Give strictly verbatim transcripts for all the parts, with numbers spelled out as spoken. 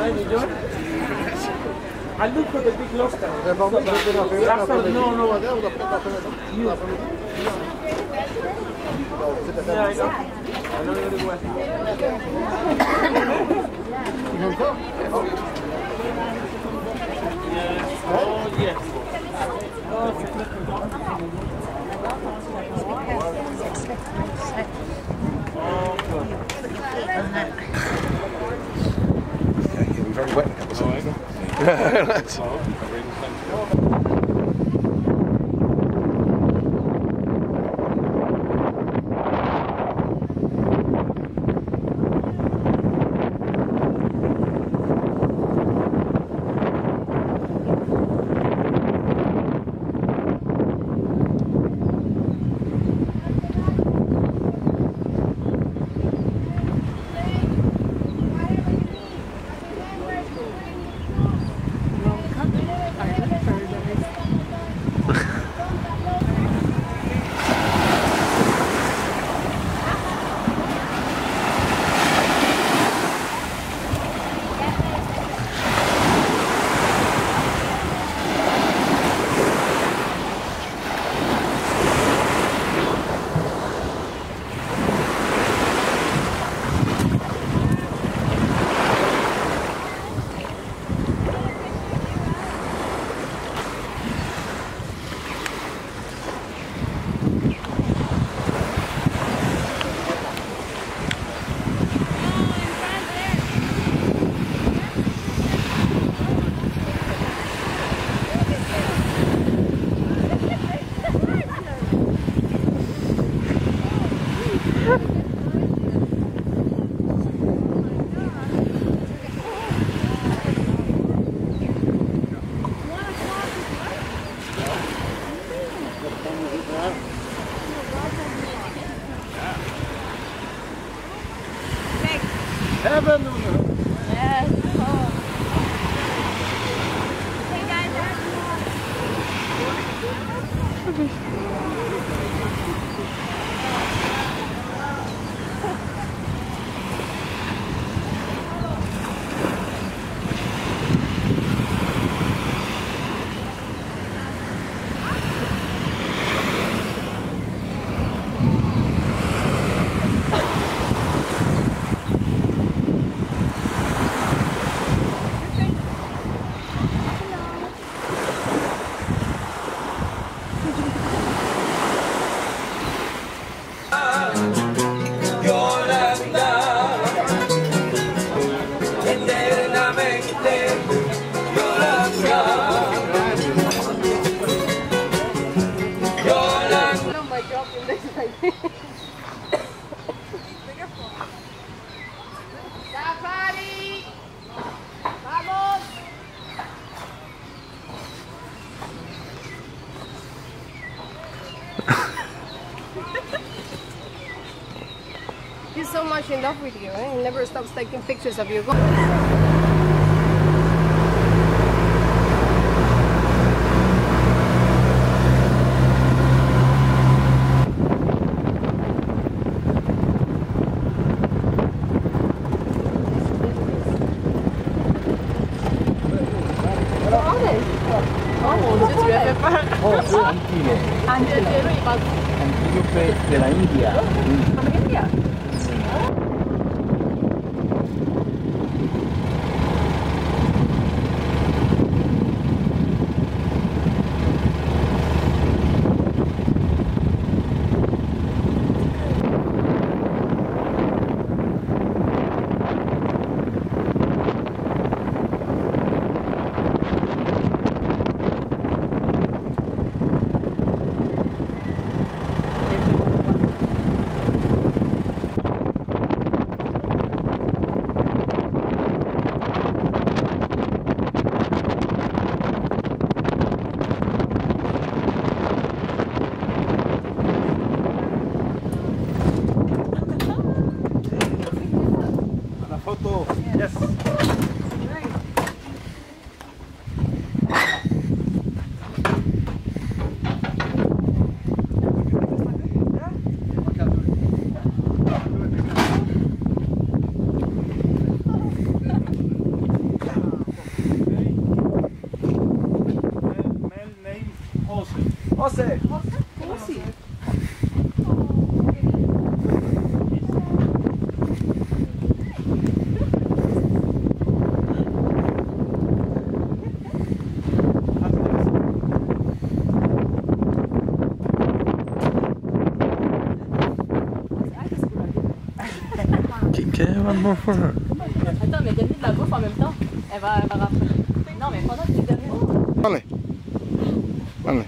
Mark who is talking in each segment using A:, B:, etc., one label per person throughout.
A: I look for the big lobster. Lobster, no, no. You. Yeah, I know. I know very well. Yes. Oh, yes. Oh, good.
B: Yeah, we're very wet in a couple of seconds.
A: Heaven on earth.
C: Yes. Oh. Hey guys, he's so much in love with you, eh? He never stops taking pictures of you.
B: Antílope de la India.
C: India.
B: José.
C: ¿Cómo así?
D: Okay, one more for her.
E: Attends, mais donne-lui de la bouffe en même temps. Elle va, elle va rentrer. Non, mais pendant que tu donnes.
A: Vale. Vale.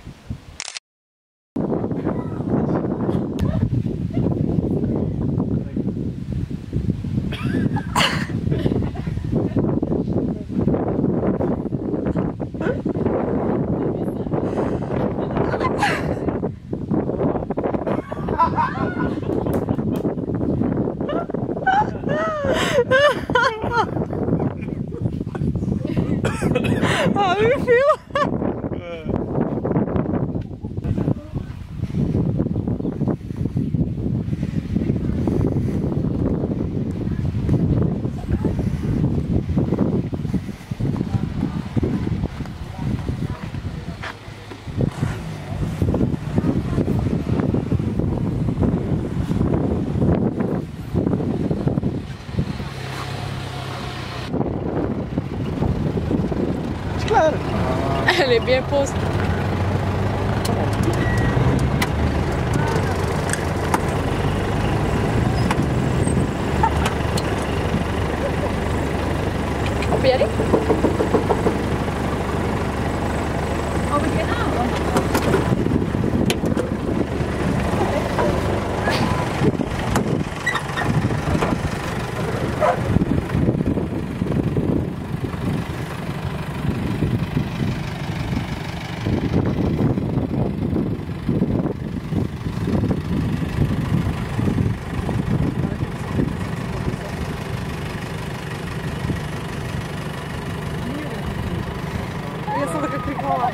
D: How do you feel? Elle est bien posée. On peut y aller? On peut y aller? Я сам так прикола.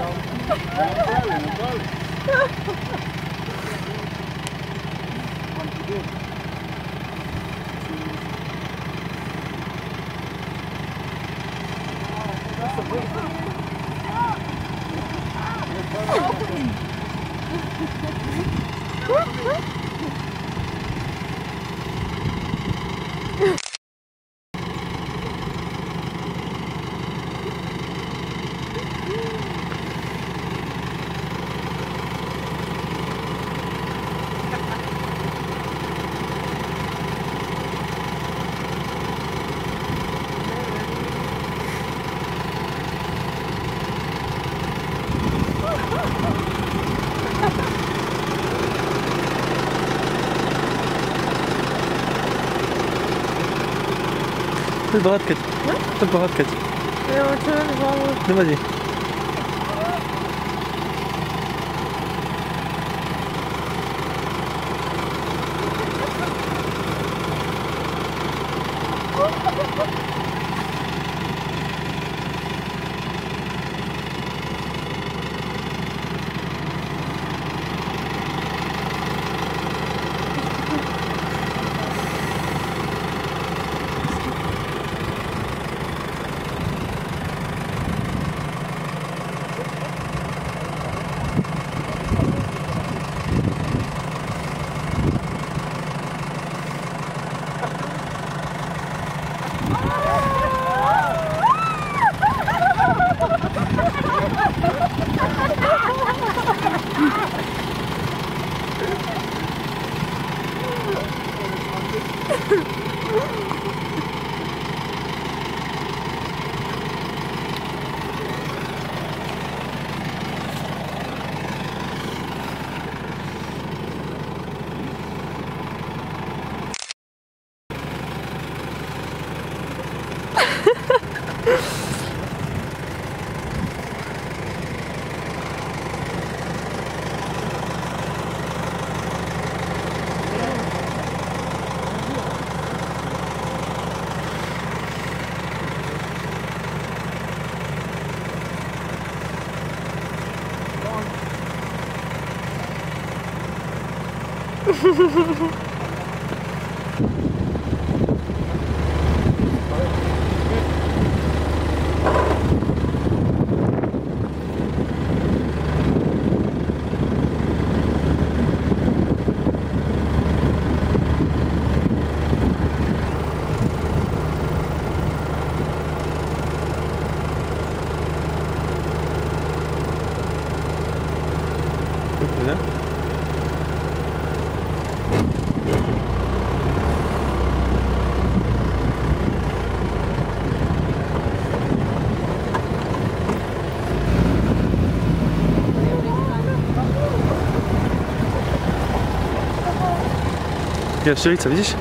D: Fais le bras de Cathy. Fais le bras de Cathy. Non, vas-y. ¿verdad? Jastrzębica, widzisz?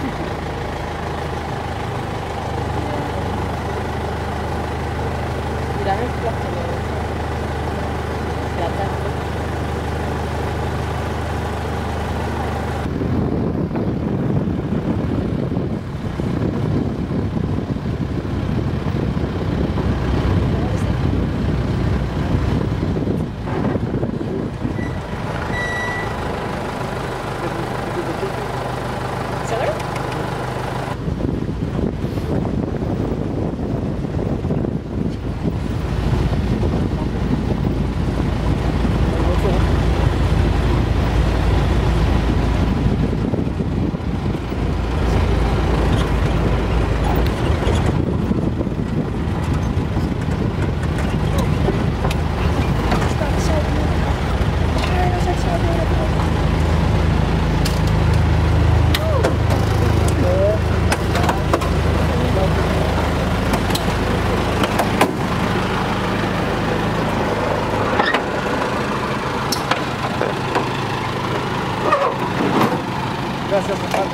A: Gracias, compadre.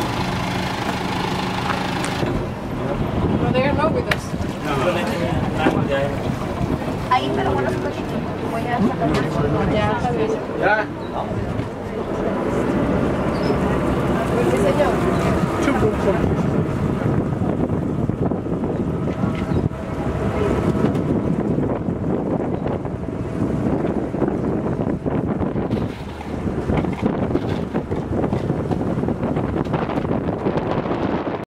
C: No, they are not with us.
E: Ahí, pero bueno, su cochito. Voy a sacar una foto.
C: Ya, está bien.
A: Ya.
C: ¿Qué señor?
A: Chupo, chupo.